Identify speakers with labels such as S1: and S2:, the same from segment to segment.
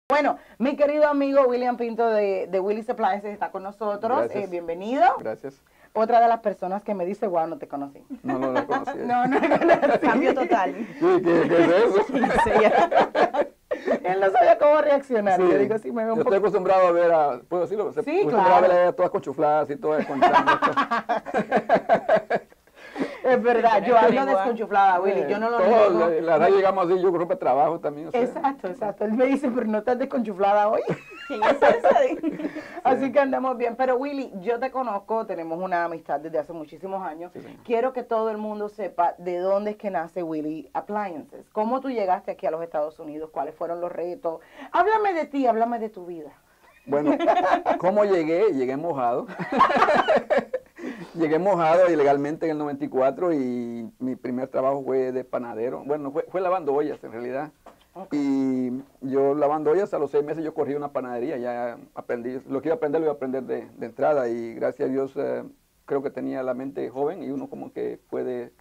S1: Bueno, mi querido amigo William Pinto de Willys Appliances está con nosotros. Bienvenido.
S2: Gracias.
S1: Otra de las personas que me dice, wow, no te conocí.
S2: No la conocí.
S1: No conocí.
S3: Cambio total.
S2: ¿Qué es eso?
S1: Él no sabía cómo reaccionar.
S2: Sí.
S1: Yo digo, sí, me veo un
S2: Yo
S1: poco.
S2: estoy acostumbrado a ver a, ¿puedo decirlo?
S1: Sí,
S2: acostumbrado a ver a todas conchufladas y todas con
S1: Es verdad, yo hablo desconchuflada, Willy, yo no lo niego.
S2: La verdad llegamos así, yo con ropa de trabajo también. O sea.
S1: Exacto. Él me dice, pero no estás desconchuflada hoy.
S3: ¿Quién es esa?
S1: Así que andamos bien. Pero Willy, yo te conozco, tenemos una amistad desde hace muchísimos años.
S2: Sí.
S1: Quiero que todo el mundo sepa de dónde es que nace Willys Appliances. ¿Cómo tú llegaste aquí a los Estados Unidos? ¿Cuáles fueron los retos? Háblame de ti, háblame de tu vida.
S2: Bueno, ¿cómo llegué? Llegué mojado. Llegué mojado ilegalmente en el 94 y mi primer trabajo fue de panadero. Bueno, fue lavando ollas en realidad. Okay. Y yo lavando ollas, a los 6 meses yo corrí una panadería, ya aprendí, lo que iba a aprender lo iba a aprender de entrada y gracias a Dios creo que tenía la mente joven y uno como que puede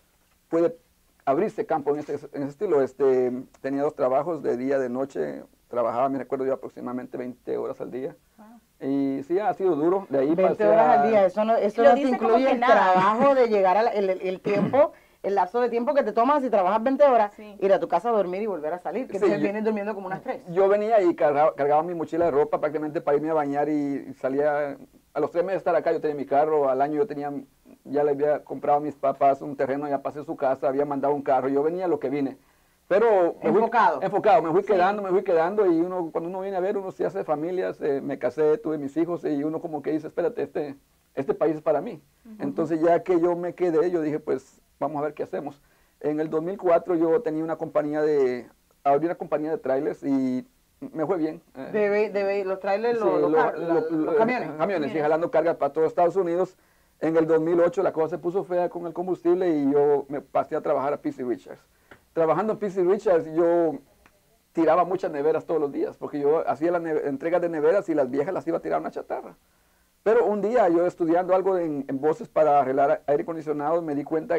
S2: abrirse campo en ese estilo. Tenía 2 trabajos de día, de noche, trabajaba, me recuerdo yo, aproximadamente 20 horas al día. Wow. Y sí, ha sido duro. De ahí
S1: 20 horas al día, eso no te incluye el trabajo de llegar el tiempo, el lapso de tiempo que te tomas si trabajas 20 horas, ir a tu casa a dormir y volver a salir, que entonces vienes durmiendo como unas 3.
S2: Yo venía y cargaba mi mochila de ropa prácticamente para irme a bañar y salía, a los 3 meses de estar acá yo tenía mi carro, al año yo tenía, ya le había comprado a mis papás un terreno, ya pasé su casa, había mandado un carro, yo venía a lo que vine. Pero enfocado, me fui quedando y uno cuando uno viene a ver, uno se hace familias, me casé, tuve mis hijos y uno como que dice, espérate, este país es para mí. Entonces ya que yo me quedé, yo dije, pues vamos a ver qué hacemos. En el 2004 yo tenía una compañía abrí una compañía de trailers y me fue bien.
S1: Los trailers, los camiones.
S2: Camiones, sí, jalando cargas para todo Estados Unidos. En el 2008 la cosa se puso fea con el combustible y yo me pasé a trabajar a P.C. Richards. Trabajando en P.C. Richards, yo tiraba muchas neveras todos los días, porque yo hacía las entregas de neveras y las viejas las iba a tirar a una chatarra. Pero un día yo estudiando algo en voces para arreglar aire acondicionado, me di cuenta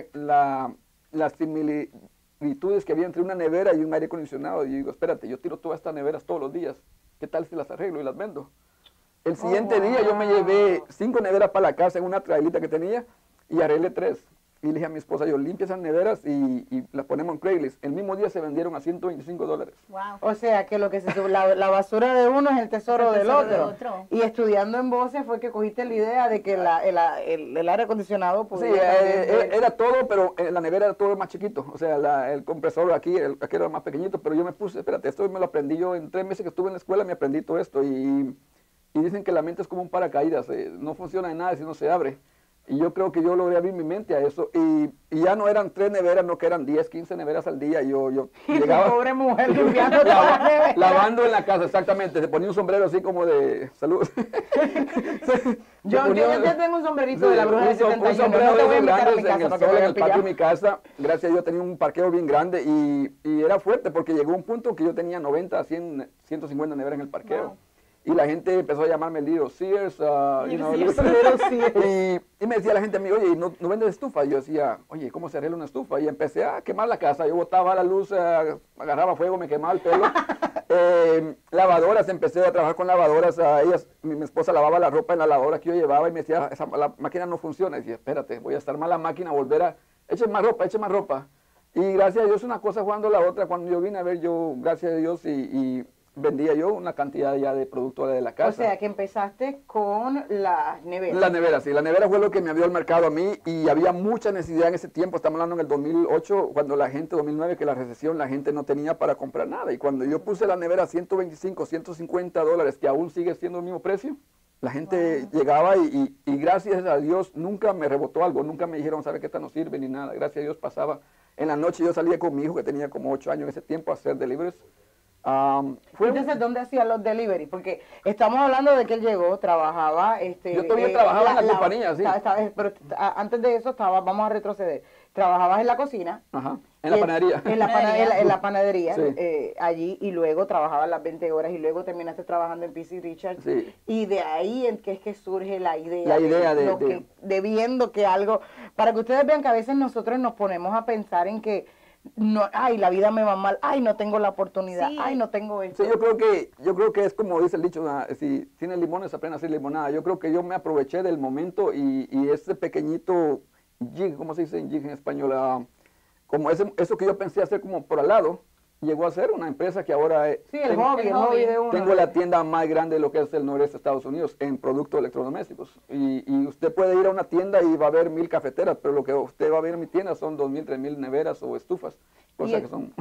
S2: las similitudes que había entre una nevera y un aire acondicionado. Y digo, espérate, yo tiro todas estas neveras todos los días, ¿qué tal si las arreglo y las vendo? El siguiente día yo me llevé 5 neveras para la casa en una trailita que tenía y arreglé 3. Y le dije a mi esposa, yo limpia esas neveras y las ponemos en Craigslist. El mismo día se vendieron a $125.
S3: Wow.
S1: O sea, que lo que la basura de uno es el tesoro del otro. Y estudiando en voces fue que cogiste la idea de que el aire acondicionado
S2: podía... Sí, era todo, pero la nevera era todo más chiquito. O sea, el compresor aquí era más pequeñito, pero yo me puse, espérate, esto me lo aprendí yo en 3 meses que estuve en la escuela, me aprendí todo esto. Y dicen que la mente es como un paracaídas, no funciona de nada si no se abre. Y yo creo que yo logré abrir mi mente a eso. Y ya no eran 3 neveras, no que eran 10, 15 neveras al día. Yo llegaba...
S1: pobre mujer limpiando todas las neveras.
S2: Lavando en la casa, exactamente. Se ponía un sombrero así como de salud.
S1: Yo tengo un sombrerito de la bruja de 71.
S2: Un sombrero de esos grandes en el sol, en el patio de mi casa. Gracias a Dios tenía un parqueo bien grande y era fuerte porque llegó un punto que yo tenía 90, 100, 150 neveras en el parqueo. Wow. Y la gente empezó a llamarme Little Sears, y me decía la gente a mí, oye, ¿no vendes estufa? Y yo decía, oye, ¿cómo se arregla una estufa? Y empecé a quemar la casa, yo botaba la luz, agarraba fuego, me quemaba el pelo. Lavadoras, empecé a trabajar con lavadoras, mi esposa lavaba la ropa en la lavadora que yo llevaba y me decía, la máquina no funciona. Y decía, espérate, voy a estar mal la máquina, volver a, eche más ropa. Y gracias a Dios una cosa jugando la otra, cuando yo vine a ver, yo, gracias a Dios, y vendía yo una cantidad ya de producto de la casa.
S1: O sea, que empezaste con las neveras.
S2: La nevera, sí. La nevera fue lo que me abrió el mercado a mí y había mucha necesidad en ese tiempo. Estamos hablando en el 2008, cuando 2009, que la recesión, la gente no tenía para comprar nada. Y cuando yo puse la nevera a $125, $150, que aún sigue siendo el mismo precio, la gente llegaba y gracias a Dios nunca me rebotó algo. Nunca me dijeron, ¿sabe qué? Esta no sirve ni nada. Gracias a Dios pasaba. En la noche yo salía con mi hijo, que tenía como 8 años en ese tiempo, a hacer deliveries.
S1: Entonces, ¿dónde hacían los delivery? Porque estamos hablando de que él llegó, trabajaba...
S2: yo todavía trabajaba en la compañía, sí.
S1: Pero antes de eso vamos a retroceder. Trabajabas en la cocina.
S2: Ajá, en la panadería.
S1: En la panadería,
S2: sí.
S1: Allí, y luego trabajabas las 20 horas y luego terminaste trabajando en P.C. Richards.
S2: Sí.
S1: Y de ahí en que es que surge la idea.
S2: De
S1: viendo que algo... Para que ustedes vean que a veces nosotros nos ponemos a pensar en que no, ay, la vida me va mal, ay, no tengo la oportunidad,
S3: Sí.
S1: ay, no tengo esto.
S2: Sí, yo creo que es como dice el dicho, si tienes limones, aprende a hacer limonada. Yo creo que yo me aproveché del momento y ese pequeñito jig, ¿cómo se dice jig en español? Como eso que yo pensé hacer como por al lado, llegó a ser una empresa que ahora
S1: Sí, el hobby de uno.
S2: tengo la tienda más grande de lo que es el noreste de Estados Unidos en productos electrodomésticos. Y usted puede ir a una tienda y va a ver 1000 cafeteras, pero lo que usted va a ver en mi tienda son 2000, 3000 neveras o estufas. Cosas que son...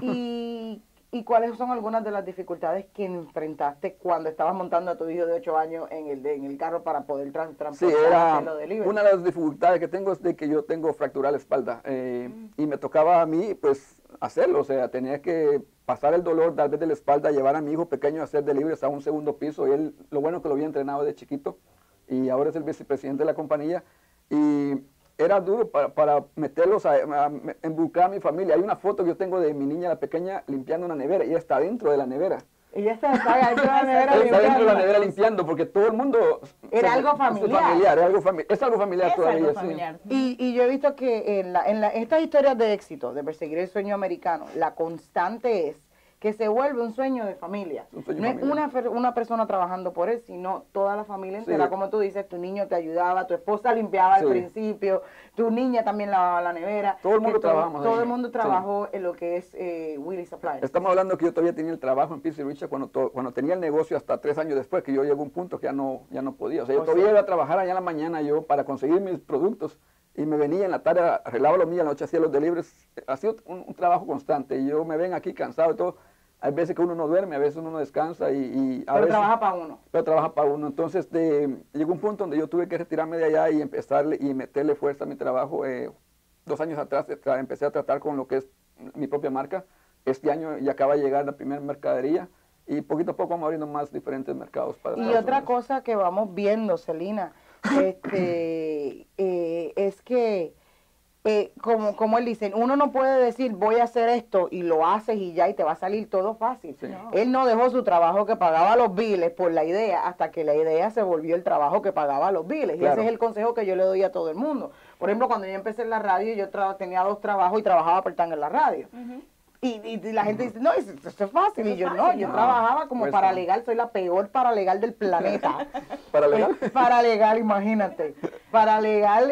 S1: ¿Y cuáles son algunas de las dificultades que enfrentaste cuando estabas montando a tu hijo de 8 años en el carro para poder transportarlo de libre?
S2: Una de las dificultades que tengo es de que yo tengo fracturada la espalda y me tocaba a mí pues hacerlo, o sea, tenía que pasar el dolor tal vez de la espalda, llevar a mi hijo pequeño a hacer deliveries a un segundo piso y él, lo bueno que lo había entrenado de chiquito y ahora es el vicepresidente de la compañía y era duro para meterlos a involucrar a mi familia. Hay una foto que yo tengo de mi niña, la pequeña, limpiando una nevera. Ella está dentro de la nevera.
S1: Ella está dentro de la nevera
S2: limpiando. Está dentro de la nevera limpiando porque todo el mundo...
S1: Era algo familiar.
S2: Es algo familiar todavía.
S3: Algo familiar.
S1: Sí. Y yo he visto que en estas historias de éxito, de perseguir el sueño americano, la constante es que se vuelve un sueño de familia. No es una persona trabajando por él, sino toda la familia entera. Sí. Como tú dices, tu niño te ayudaba, tu esposa limpiaba al principio, tu niña también lavaba la nevera.
S2: Todo el mundo trabajamos.
S1: Todo el mundo trabajó en lo que es Willys Appliances.
S2: Estamos hablando que yo todavía tenía el trabajo en PC Richards cuando tenía el negocio hasta 3 años después, que yo llegué a un punto que ya no podía. O sea, yo todavía iba a trabajar allá en la mañana yo para conseguir mis productos y me venía en la tarde, arreglaba lo mío, en la noche hacía los deliveries. Ha sido un trabajo constante y yo me ven aquí cansado y todo. Hay veces que uno no duerme, a veces uno no descansa y a
S1: pero
S2: veces,
S1: trabaja para uno.
S2: Pero trabaja para uno. Entonces llegó un punto donde yo tuve que retirarme de allá y empezarle y meterle fuerza a mi trabajo. 2 años atrás empecé a tratar con lo que es mi propia marca. Este año ya acaba de llegar la primera mercadería y poquito a poco vamos abriendo más diferentes mercados para
S1: Y otra cosa que vamos viendo, Celina, es que como él dice, uno no puede decir voy a hacer esto y lo haces y ya y te va a salir todo fácil. Sí. No. Él no dejó su trabajo que pagaba los biles por la idea hasta que la idea se volvió el trabajo que pagaba los biles. Claro. Y ese es el consejo que yo le doy a todo el mundo. Por ejemplo, cuando yo empecé en la radio, yo tenía 2 trabajos y trabajaba part-time en la radio. Y la gente dice, no, eso es fácil. Y yo, no, yo trabajaba como pues paralegal, soy la peor paralegal del planeta.
S2: ¿Paralegal?
S1: Paralegal, imagínate. Paralegal,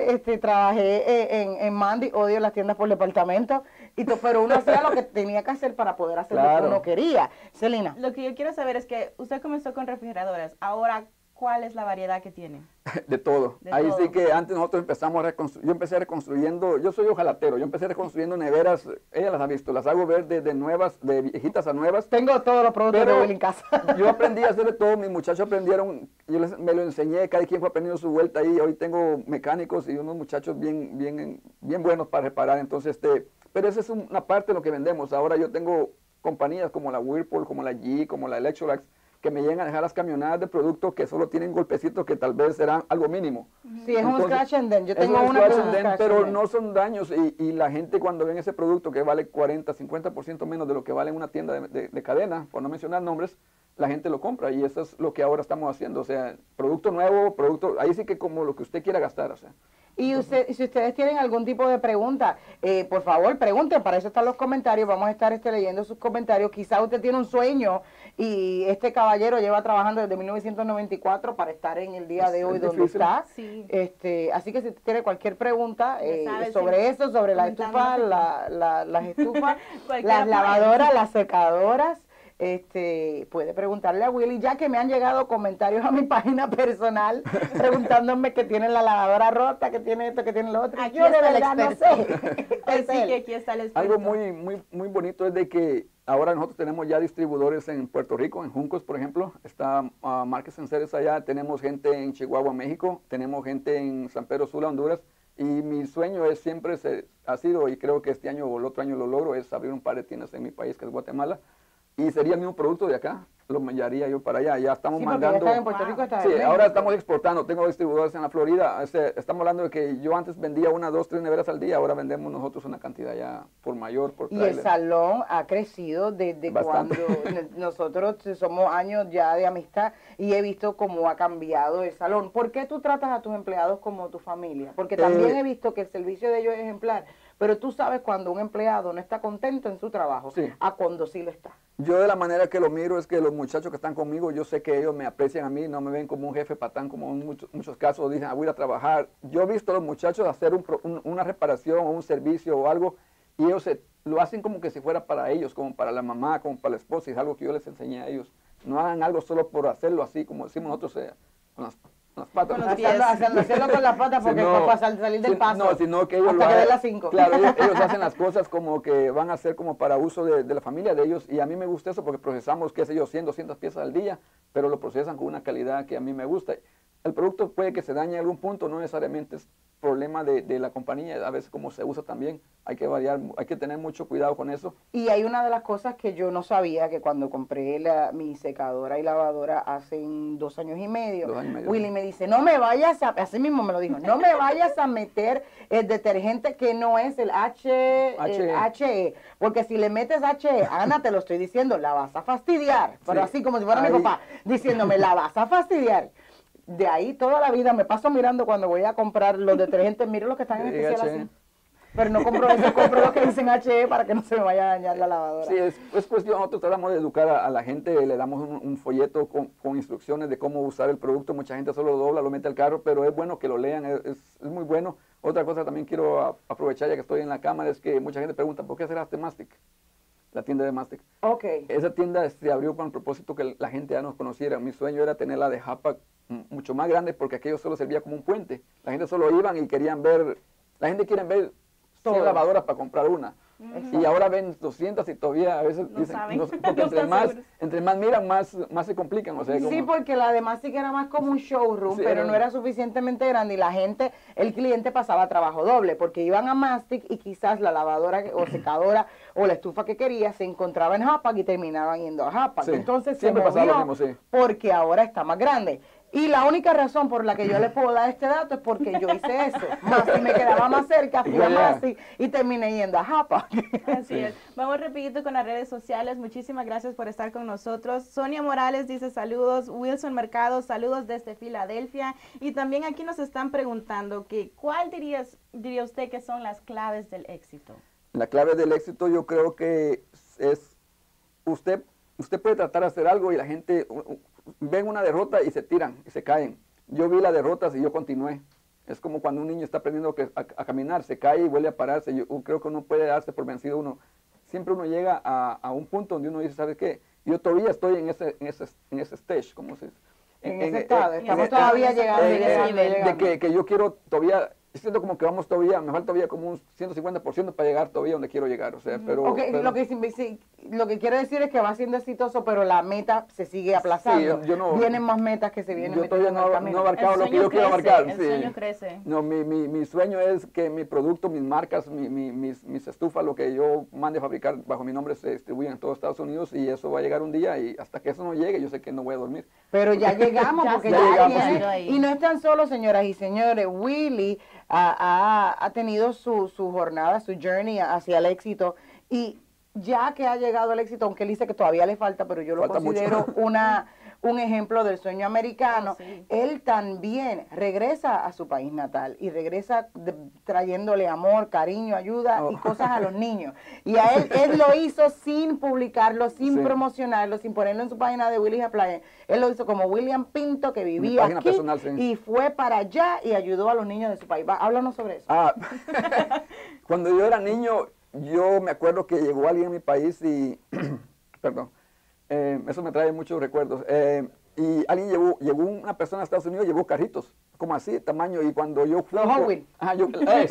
S1: trabajé en Mandy, odio las tiendas por departamento, pero uno hacía lo que tenía que hacer para poder hacer lo que uno quería. Celina.
S3: Lo que yo quiero saber es que usted comenzó con refrigeradoras, ahora, ¿cuál es la variedad que tiene?
S2: De todo. Ahí sí que antes nosotros empezamos yo empecé reconstruyendo, yo soy ojalatero, yo empecé reconstruyendo neveras, ella las ha visto, las hago ver de nuevas, de viejitas a nuevas.
S1: Tengo todos los productos de Willy en casa.
S2: Yo aprendí a hacer de todo, mis muchachos aprendieron, me lo enseñé, cada quien fue aprendiendo su vuelta ahí, hoy tengo mecánicos y unos muchachos bien buenos para reparar, entonces, pero esa es una parte de lo que vendemos. Ahora yo tengo compañías como la Whirlpool, como la GE, como la Electrolux, que me llegan a dejar las camionadas de productos que solo tienen golpecitos que tal vez serán algo mínimo.
S1: Sí, es un scratch and dent. Yo tengo una
S2: pero no son daños y la gente cuando ven ese producto que vale 40, 50% menos de lo que vale en una tienda de cadena, por no mencionar nombres, la gente lo compra y eso es lo que ahora estamos haciendo. O sea, producto nuevo, ahí sí que como lo que usted quiera gastar, o sea.
S1: Y si ustedes tienen algún tipo de pregunta, por favor pregunten, para eso están los comentarios, vamos a estar leyendo sus comentarios. Quizás usted tiene un sueño y este caballero lleva trabajando desde 1994 para estar en el día de hoy donde está. Sí. Así que si tiene cualquier pregunta sobre eso, sobre la estufa, las estufas, las lavadoras, las secadoras, puede preguntarle a Willy, ya que me han llegado comentarios a mi página personal preguntándome que tiene la lavadora rota, que tiene esto, que tiene lo otro.
S3: Aquí yo de verdad no sé. Así que aquí está el experto.
S2: Algo muy bonito es de que ahora nosotros tenemos ya distribuidores en Puerto Rico, en Juncos, por ejemplo, está Márquez en Ceres allá, tenemos gente en Chihuahua, México, tenemos gente en San Pedro Sula, Honduras, y mi sueño es siempre ha sido, y creo que este año o el otro año lo logro, es abrir un par de tiendas en mi país, que es Guatemala. Y sería el mismo producto de acá, lo enviaría yo para allá. Ya estamos mandando.
S1: Ya está en Puerto Rico, está
S2: sí, ahora estamos exportando. Tengo distribuidores en la Florida. Estamos hablando de que yo antes vendía 1, 2, 3 neveras al día. Ahora vendemos nosotros una cantidad ya por mayor, por trailer.
S1: Y el salón ha crecido desde bastante. Cuando nosotros somos años ya de amistad y he visto cómo ha cambiado el salón. ¿Por qué tú tratas a tus empleados como tu familia? Porque también he visto que el servicio de ellos es ejemplar. pero tú sabes cuando un empleado no está contento en su trabajo,
S2: Sí.
S1: a cuando sí lo está.
S2: Yo de la manera que lo miro es que los muchachos que están conmigo, yo sé que ellos me aprecian a mí, no me ven como un jefe patán, como en muchos casos dicen, voy a ir a trabajar. Yo he visto a los muchachos hacer una reparación o un servicio o algo, y ellos lo hacen como que si fuera para ellos, como para la mamá, como para la esposa, y es algo que yo les enseñé a ellos. No hagan algo solo por hacerlo así, como decimos nosotros, con las patas.
S3: Con los pies.
S1: Hacerlo con las patas porque
S2: Sino-
S1: para salir del paso.
S2: No, sino que ellos
S1: hasta
S2: lo
S1: que dé
S2: hagan-
S1: las 5.
S2: Claro, ellos hacen las cosas como que van a ser como para uso de la familia de ellos, y a mí me gusta eso porque procesamos, qué sé yo, 100, 200 piezas al día, pero lo procesan con una calidad que a mí me gusta. El producto puede que se dañe en algún punto, no necesariamente es problema de la compañía, a veces como se usa también, hay que variar, hay que tener mucho cuidado con eso.
S1: Y hay una de las cosas que yo no sabía, que cuando compré mi secadora y lavadora hace 2 años y medio,
S2: 2 años y medio.
S1: Willy me dice, no me vayas a, así mismo me lo dijo, no me vayas a meter el detergente que no es el HE, porque si le metes HE, Ana, te lo estoy diciendo, la vas a fastidiar, pero
S2: Sí.
S1: así como si fuera mi
S2: Ahí.
S1: papá, diciéndome, la vas a fastidiar. De ahí toda la vida me paso mirando cuando voy a comprar los detergentes, miro los que están en
S2: Sí,
S1: especial
S2: HE.
S1: así. Pero no compro eso, compro los que dicen HE para que no se me vaya a dañar la lavadora.
S2: Sí, es cuestión, nosotros tratamos de educar a la gente, le damos un folleto con instrucciones de cómo usar el producto, mucha gente solo lo dobla, lo mete al carro, pero es bueno que lo lean, es muy bueno. Otra cosa también quiero aprovechar ya que estoy en la cámara, es que mucha gente pregunta, ¿por qué cerraste Mastic? La tienda de Mastic.
S1: Ok.
S2: Esa tienda se abrió con el propósito que la gente ya nos conociera. Mi sueño era tener la de Japa mucho más grande porque aquello solo servía como un puente. La gente solo iban y querían ver, la gente quiere ver 100
S1: Todo.
S2: lavadoras para comprar una. Y ahora ven 200 y todavía a veces
S3: No
S2: dicen,
S3: saben.
S2: porque
S3: No están seguros.
S2: entre más miran, más se complican. O sea,
S1: Sí,
S2: como-
S1: porque la demás sí que era más como un showroom,
S2: Sí,
S1: pero
S2: era-
S1: no era suficientemente grande y la gente, el cliente pasaba trabajo doble, porque iban a Mastic y quizás la lavadora o secadora o la estufa que quería se encontraba en Hapac y terminaban yendo a Hapac.
S2: Sí,
S1: Entonces se
S2: siempre pasaba lo
S1: movió
S2: mismo, sí.
S1: porque ahora está más grande. Y la única razón por la que yo le puedo dar este dato es porque yo hice eso. Mastic me quedaba más cerca, fui a
S2: Ya.
S1: Mastic y terminé yendo a Hapac.
S3: Así es. Vamos rapidito con las redes sociales. Muchísimas gracias por estar con nosotros. Sonia Morales dice saludos. Wilson Mercado, saludos desde Filadelfia. Y también aquí nos están preguntando que ¿cuál diría usted que son las claves del éxito?
S2: La clave del éxito yo creo que es, usted puede tratar de hacer algo y la gente ven una derrota y se tiran y se caen. Yo vi las derrotas y yo continué. Es como cuando un niño está aprendiendo a caminar, se cae y vuelve a pararse. Yo creo que uno puede darse por vencido uno. Siempre uno llega a un punto donde uno dice, ¿sabes qué? Yo todavía estoy en ese stage, ¿cómo se dice?
S1: En ese estado, estamos
S3: ese
S1: todavía
S3: estado,
S1: llegando,
S3: en ese
S1: llegando,
S3: nivel.
S1: llegando.
S2: que yo quiero todavía, siento como que vamos todavía, me falta todavía como un 150% para llegar todavía donde quiero llegar, o sea, pero...
S1: Ok,
S2: pero-
S1: lo que quiero decir es que va siendo exitoso, pero la meta se sigue aplazando.
S2: Sí, yo no-
S1: Vienen más metas que se vienen
S2: yo
S1: metiendo
S2: todavía
S1: en el
S2: no he
S1: camino.
S2: abarcado
S3: El
S2: lo que
S3: sueño
S2: yo quiero
S3: crece,
S2: abarcar.
S3: el
S2: sí.
S3: sueño crece.
S2: No, mi sueño es que mi producto, mis marcas, mis estufas, lo que yo mande a fabricar bajo mi nombre se distribuyan en todo Estados Unidos y eso va a llegar un día y hasta que eso no llegue yo sé que no voy a dormir.
S1: Pero ya llegamos,
S3: Ya
S1: porque
S2: ya
S1: ya,
S2: llegamos,
S1: tiene,
S3: sí. Ahí.
S1: y no están solo, señoras y señores, Willy ha tenido su jornada, su journey hacia el éxito, y ya que ha llegado al éxito, aunque él dice que todavía le falta, pero yo lo
S2: Falta mucho.
S1: considero un ejemplo del sueño americano,
S3: Oh, sí.
S1: él también regresa a su país natal y regresa trayéndole amor, cariño, ayuda y
S2: Oh.
S1: cosas a los niños. Y a él lo hizo sin publicarlo, sin
S2: Sí.
S1: promocionarlo, sin ponerlo en su página de Willy Appliance. Él lo hizo como William Pinto, que vivía
S2: página
S1: aquí
S2: personal, sí.
S1: y fue para allá y ayudó a los niños de su país. Háblanos sobre eso.
S2: Ah, cuando yo era niño, yo me acuerdo que llegó alguien a mi país y, perdón, eso me trae muchos recuerdos. Y alguien llegó una persona a Estados Unidos, llevó carritos, como así, tamaño, y cuando yo fui...
S1: Los Hot Wheels.
S2: Ajá, los Hot Wheels.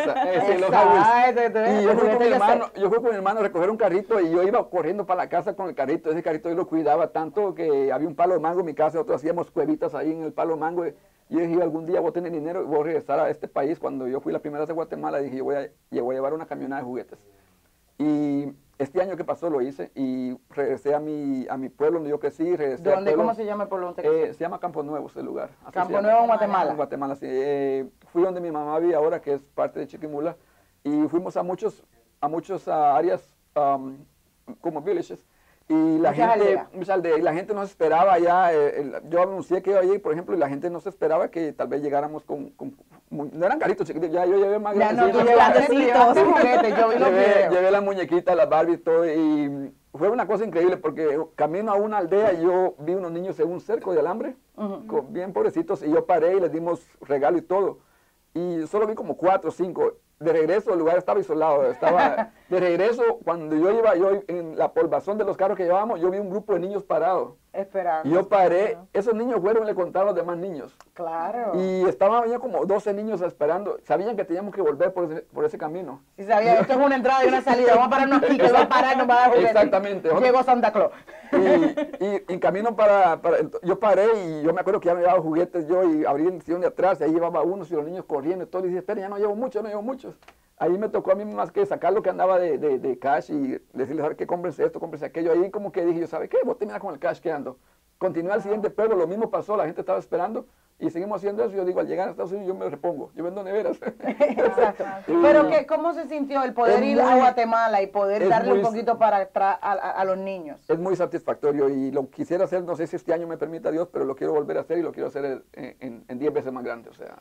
S1: Esa,
S2: Y yo fui con mi
S1: yo sé.
S2: hermano, a recoger un carrito y yo iba corriendo para la casa con el carrito. Ese carrito yo lo cuidaba tanto que había un palo de mango en mi casa, nosotros hacíamos cuevitas ahí en el palo de mango. Y yo dije, algún día voy a tener dinero y voy a regresar a este país. Cuando yo fui la primera vez a Guatemala, dije, yo voy a llevar una camioneta de juguetes. Y este año que pasó lo hice y regresé a mi pueblo donde yo crecí. Regresé al
S1: ¿Dónde?
S2: pueblo.
S1: ¿Cómo se llama el pueblo?
S2: Se llama Campo Nuevo ese lugar. Así se
S1: Campo
S2: llama.
S1: Nuevo, en Guatemala.
S2: En Guatemala, sí. Fui donde mi mamá vive ahora, que es parte de Chiquimula, y fuimos a muchos áreas como villages. Y la
S1: Muchas
S2: gente,
S1: aldeas.
S2: muchas aldeas, y la gente nos esperaba allá. Yo anuncié que iba a ir, por ejemplo, y la gente nos esperaba que tal vez llegáramos con no eran carritos chiquitos, ya yo llevé más
S1: Ya
S2: grandes.
S1: no, tú llevaste juguetes, yo vi los videos.
S2: Llevé las muñequitas, las Barbie y todo, y fue una cosa increíble porque camino a una aldea y yo vi unos niños en un cerco de alambre, bien pobrecitos, y yo paré y les dimos regalo y todo. Y solo vi como 4 o 5. De regreso, el lugar estaba isolado. Estaba de regreso, cuando yo iba en la polvazón de los carros que llevábamos, yo vi un grupo de niños parados.
S1: Esperando.
S2: Y yo paré, esos niños fueron y le contaron a los demás niños.
S1: Claro.
S2: Y estaban ya como 12 niños esperando. Sabían que teníamos que volver por ese camino.
S1: Sí, sabía, esto es una entrada y una salida. Vamos a pararnos aquí, que va a parar, nos va a dar juguetes.
S2: Exactamente.
S1: Llegó Santa Claus.
S2: Y en camino yo paré y yo me acuerdo que ya me llevaba juguetes yo y abrí el sillón de atrás y ahí llevaba unos y los niños corriendo y todo. Y dije, espera, ya no llevo mucho, no llevo muchos. Ahí me tocó a mí más que sacar lo que andaba de cash y decirles, a ver, que cómprense esto, cómprense aquello. Ahí como que dije, yo, ¿sabe qué? Voy a terminar con el cash que ando. Continué al siguiente pueblo, lo mismo pasó, la gente estaba esperando y seguimos haciendo eso. Yo digo, al llegar a Estados Unidos yo me repongo, yo vendo neveras.
S1: Exacto. Pero ¿cómo se sintió el poder ir a Guatemala y poder darle un poquito para atrás a los niños?
S2: Es muy satisfactorio y lo quisiera hacer, no sé si este año me permita Dios, pero lo quiero volver a hacer y lo quiero hacer en 10 veces más grande. O sea,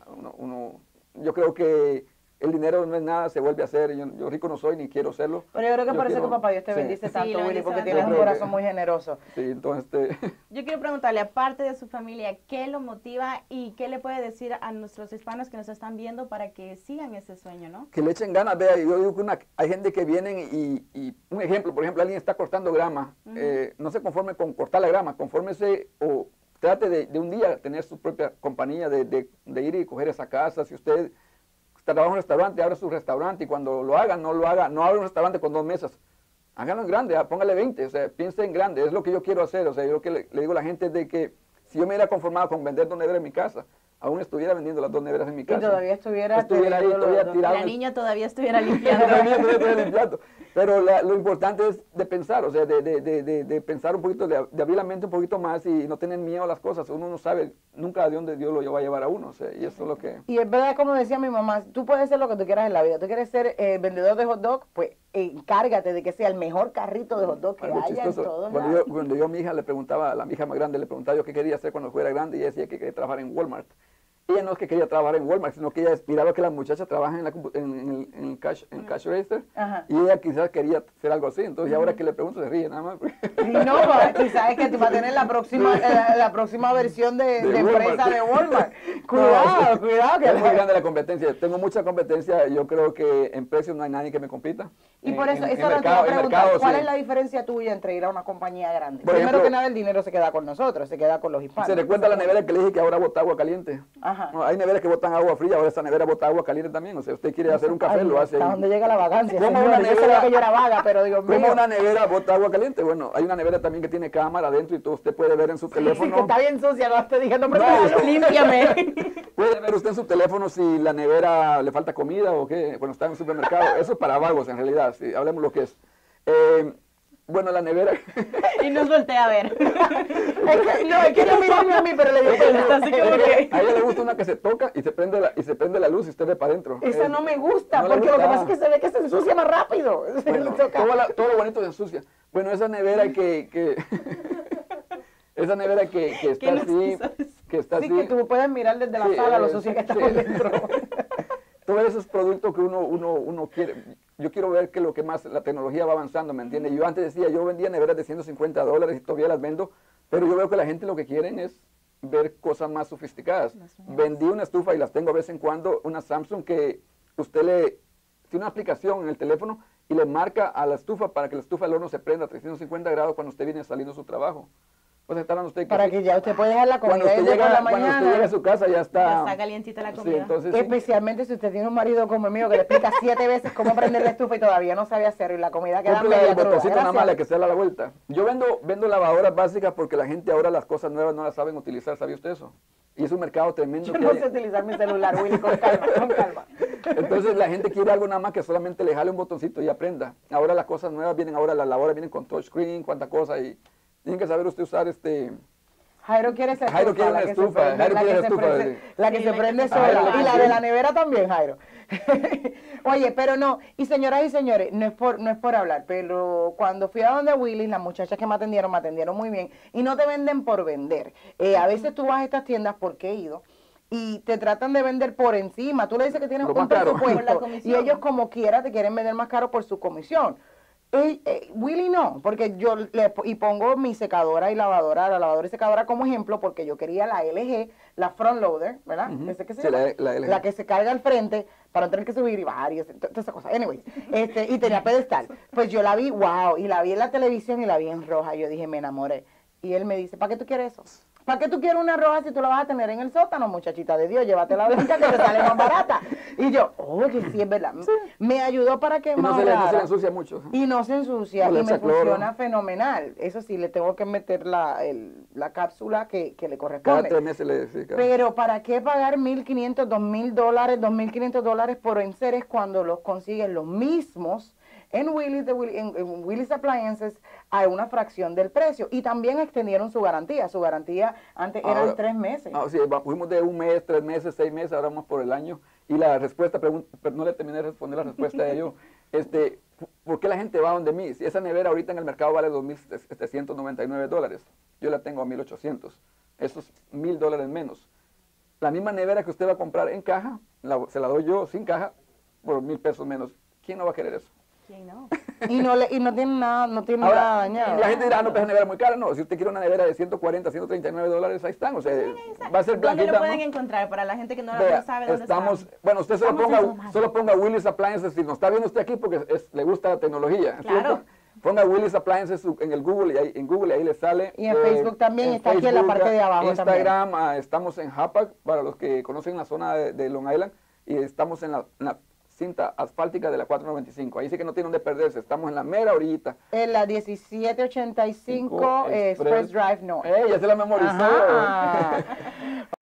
S2: yo creo que el dinero no es nada, se vuelve a hacer. Yo rico no soy ni quiero serlo.
S1: Pero yo creo que por eso que papá Dios te bendice tanto, Willy, porque tienes un corazón muy generoso.
S2: Sí, entonces...
S3: Yo quiero preguntarle, aparte de su familia, ¿qué lo motiva y qué le puede decir a nuestros hispanos que nos están viendo para que sigan ese sueño, ¿no?
S2: Que le echen ganas, vea, yo digo que hay gente que vienen y un ejemplo, por ejemplo, alguien está cortando grama, no se conforme con cortar la grama, confórmese o trate de un día tener su propia compañía, de ir y coger esa casa. Si usted trabaja en un restaurante, abra su restaurante y cuando lo haga, no abra un restaurante con 2 mesas. Háganlo en grande, póngale 20, o sea, piense en grande, es lo que yo quiero hacer. O sea, yo lo que le digo a la gente es de que si yo me hubiera conformado con vender 2 neveras en mi casa, aún estuviera vendiendo las 2 neveras en mi casa.
S1: Y todavía estuviera
S2: ahí, todavía tirado.
S3: La niña todavía estuviera limpiando.
S2: limpiando. Pero lo importante es de pensar, o sea, de pensar un poquito, de abrir la mente un poquito más y no tener miedo a las cosas. Uno no sabe nunca de dónde Dios lo va a llevar a uno, o sea, y eso es lo que...
S1: Y es verdad, como decía mi mamá, tú puedes ser lo que tú quieras en la vida. Tú quieres ser vendedor de hot dog, pues encárgate de que sea el mejor carrito de hot dog que haya en todos lados.
S2: Cuando yo a mi hija le preguntaba, a la mi hija más grande, le preguntaba yo qué quería hacer cuando fuera grande, y ella decía que quería trabajar en Walmart. Ella no es que quería trabajar en Walmart, sino que ella miraba que las muchachas trabajan en el cash register. Ajá. Y ella quizás quería hacer algo así. Entonces, ahora que le pregunto, se ríe nada más.
S1: Y no, tú sabes que tú vas a tener la próxima versión de empresa de Walmart. Cuidado, cuidado. Que
S2: es muy grande la competencia. Tengo mucha competencia. Yo creo que en precios no hay nadie que me compita.
S1: Y por eso, eso lo te voy a preguntar. ¿Cuál es la diferencia tuya entre ir a una compañía grande? Primero que nada, el dinero se queda con nosotros, se queda con los hispanos.
S2: ¿Se recuerda la nevera que le dije que ahora bota agua caliente? Ajá. No, hay neveras que botan agua fría, ahora esta nevera bota agua caliente también. O sea, usted quiere hacer un café, lo hace.
S1: ¿Hasta dónde llega la vagancia?
S2: ¿Cómo una nevera
S1: que yo era vaga, pero digo,
S2: ¿cómo una nevera bota agua caliente? Bueno, hay una nevera también que tiene cámara adentro y todo usted puede ver en su teléfono.
S1: Sí, que está bien sucia, no estoy diciendo, no,
S3: límpiame.
S2: Puede ver usted en su teléfono si la nevera le falta comida o qué, cuando está en el supermercado. Eso es para vagos en realidad, si hablemos lo que es. Bueno, la nevera.
S3: Y nos voltea a ver.
S1: Es que no mirarme a mí, pero le digo
S3: así como que...
S2: A ella le gusta una que se toca y se prende la luz y usted ve para adentro.
S1: Esa no me gusta, no porque lo que pasa es que se ve que se ensucia más rápido.
S2: Bueno, todo lo bonito se ensucia. Bueno, esa nevera esa nevera que está así, que está así.
S1: Sí, que tú puedes mirar desde la sala lo sucia que está por dentro.
S2: Todos esos productos que uno quiere. Yo quiero ver que lo que más la tecnología va avanzando, ¿me entiendes? Yo antes decía, yo vendía neveras de $150 y todavía las vendo, pero yo veo que la gente lo que quieren es ver cosas más sofisticadas. Vendí una estufa y las tengo de vez en cuando, una Samsung que usted tiene una aplicación en el teléfono y le marca a la estufa para que la estufa del horno se prenda a 350 grados cuando usted viene saliendo de su trabajo. Pues está hablando usted
S1: para que ya usted puede dejar la comida
S2: cuando usted llega,
S1: por la mañana.
S2: Cuando usted llega a su casa ya está
S3: calientita la comida.
S2: Sí, entonces,
S1: especialmente si usted tiene un marido como el mío que le explica 7 veces cómo prender la estufa y todavía no sabe hacerlo y la comida queda media
S2: el botoncito nada más le que se da la vuelta. Yo vendo lavadoras básicas porque la gente ahora las cosas nuevas no las saben utilizar, ¿sabía usted eso? Y es un mercado tremendo.
S1: Yo no sé utilizar mi celular, Willy, con calma, con calma.
S2: Entonces la gente quiere algo nada más que solamente le jale un botoncito y aprenda. Ahora las cosas nuevas vienen, ahora las lavadoras vienen con touchscreen, cuánta cosa, y tienen que saber usted usar
S1: Jairo quiere esa estufa.
S2: Jairo quiere una estufa.
S1: La que se prende sola. Y la de la nevera también, Jairo. Oye, pero no. Y señoras y señores, no es por hablar, pero cuando fui a donde Willy, las muchachas que me atendieron muy bien. Y no te venden por vender. A veces tú vas a estas tiendas, porque he ido, y te tratan de vender por encima. Tú le dices que tienes
S2: Lo
S1: un
S2: más caro.
S3: Por la
S1: presupuesto
S3: comisión.
S1: y ellos como quiera te quieren vender más caro por su comisión. Willy no, porque yo y pongo mi secadora y lavadora, la lavadora y secadora como ejemplo, porque yo quería la LG, la front loader, ¿verdad? ¿Ese que se
S2: Sí,
S1: llama?
S2: la LG.
S1: La que se carga al frente para no tener que subir y bajar y toda esa cosa. Anyways, y tenía pedestal. Pues yo la vi, wow, y la vi en la televisión y la vi en roja. Yo dije, me enamoré. Y él me dice, ¿para qué tú quieres eso? ¿Para qué tú quieres una roja si tú la vas a tener en el sótano, muchachita de Dios? Llévate la blanca que te sale más barata. Y yo, oye, sí, es verdad. Me ayudó para que
S2: Y no se le ensucia mucho.
S1: y no se ensucia
S2: No le
S1: y me
S2: echa cloro.
S1: funciona fenomenal. Eso sí, le tengo que meter la cápsula que le
S2: Cada
S1: corresponde.
S2: 3 meses le decía.
S1: Pero ¿para qué pagar $1,500, $2,000, $2,500 por enseres cuando los consigues los mismos en en Willy's Appliances a una fracción del precio? Y también extendieron su garantía. Su garantía antes eran
S2: Ahora,
S1: 3 meses.
S2: Sí, fuimos de 1 mes, 3 meses, 6 meses, ahora vamos por el año. Y la respuesta, pero no le terminé de responder la respuesta a ello. ¿Por qué la gente va donde mí? Si esa nevera ahorita en el mercado vale $2,799, yo la tengo a $1,800. Eso es $1,000 menos. La misma nevera que usted va a comprar en caja, se la doy yo sin caja por $1,000 menos. ¿Quién no va a querer eso?
S3: ¿Quién no?
S1: Y no tiene nada, nada
S2: Ahora,
S1: dañado.
S2: la gente dirá, no, pues esa nevera es muy cara. No, si usted quiere una nevera de $140, $139, ahí están. O sea, va a ser
S3: ¿Dónde
S2: blanquita,
S3: lo pueden
S2: ¿no?
S3: encontrar para la gente que no,
S2: Vea,
S3: no sabe dónde estamos?
S2: Bueno, usted
S3: Estamos en
S2: solo ponga Willy's Appliances, si nos está viendo usted aquí porque le gusta la tecnología.
S3: Claro.
S2: ¿cierto? Ponga Willy's Appliances en el Google y ahí le sale.
S1: Y en Facebook también, está aquí en la parte de abajo
S2: Instagram, estamos en Hapag, para los que conocen la zona de Long Island, y estamos en la cinta asfáltica de la 495. Ahí sí que no tiene donde perderse, estamos en la mera orillita.
S1: En la 1785 Express Drive North.
S2: Ya se la memorizó.
S1: Ajá.